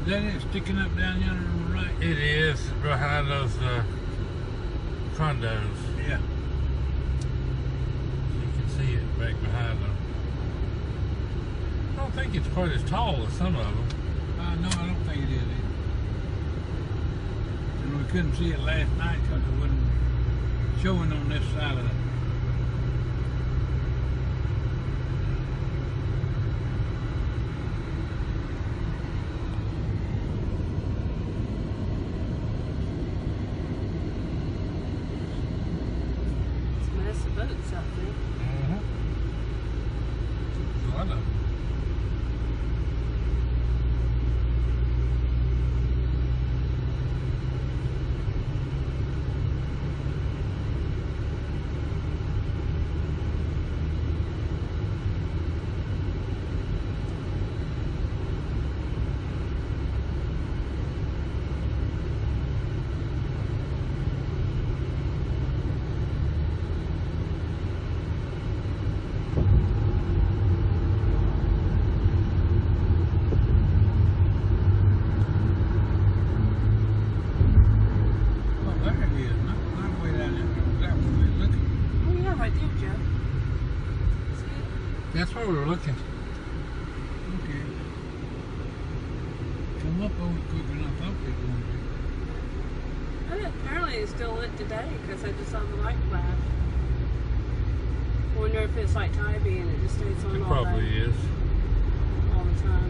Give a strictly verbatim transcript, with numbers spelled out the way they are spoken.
that it sticking up down yonder on the right? It is behind those uh, condos. Yeah. You can see it back behind them. I don't think it's quite as tall as some of them. Uh, no, I don't think it is either. And we couldn't see it last night because it wasn't showing on this side of it. Boats out there. Mm-hmm. There's a lot of them. That's where we were looking. Okay. Come up on it quicker than I thought they were going to. And apparently it's still lit today because I just saw the light flash. I wonder if it's like Tybee and it just stays on It all probably day. is. All the time.